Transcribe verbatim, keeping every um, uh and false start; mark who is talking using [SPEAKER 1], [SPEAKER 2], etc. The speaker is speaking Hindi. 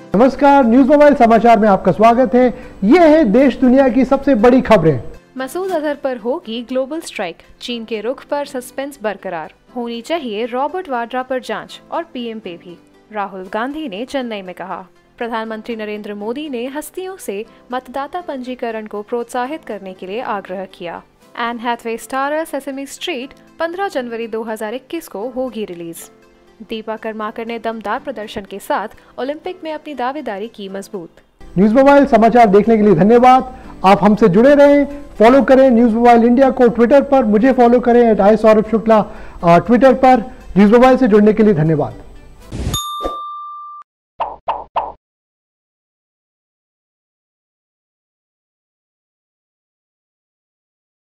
[SPEAKER 1] नमस्कार, न्यूज मोबाइल समाचार में आपका स्वागत है। ये है देश दुनिया की सबसे बड़ी खबरें।
[SPEAKER 2] मसूद अजहर पर होगी ग्लोबल स्ट्राइक, चीन के रुख पर सस्पेंस बरकरार, होनी चाहिए रॉबर्ट वाड्रा पर जांच और पीएम पे भी, राहुल गांधी ने चेन्नई में कहा। प्रधानमंत्री नरेंद्र मोदी ने हस्तियों से मतदाता पंजीकरण को प्रोत्साहित करने के लिए आग्रह किया। Anne Hathaway starrer Sesame Street पंद्रह जनवरी दो हज़ार इक्कीस को होगी रिलीज। दीपा कर्माकर ने दमदार प्रदर्शन के साथ ओलंपिक में अपनी दावेदारी की मजबूत।
[SPEAKER 1] न्यूज मोबाइल समाचार देखने के लिए धन्यवाद। आप हमसे जुड़े रहें, फॉलो करें न्यूज मोबाइल इंडिया को ट्विटर पर, मुझे फॉलो करें at I Saurabh Shukla Twitter पर। न्यूज मोबाइल से जुड़ने के लिए धन्यवाद।